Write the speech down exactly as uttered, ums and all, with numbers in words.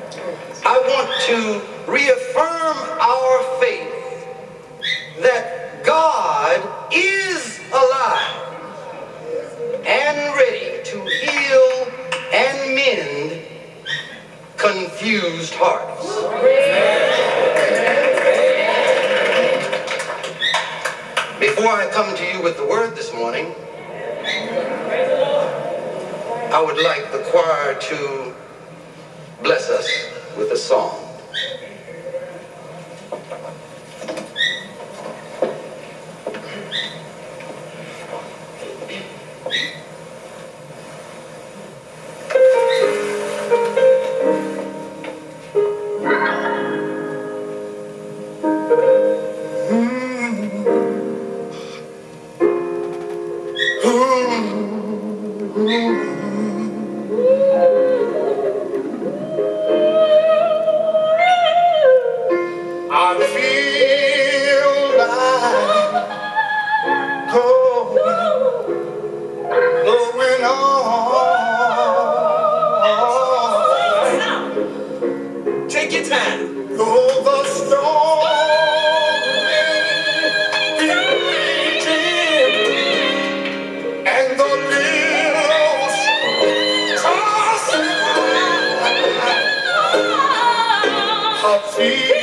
I want to reaffirm our faith that God is alive and ready to heal and mend confused hearts. Before I come to you with the word this morning, I would like the choir to bless us with a song. I feel like going, going on. Take your time. Though the storm is raging and the billows tossing high, I feel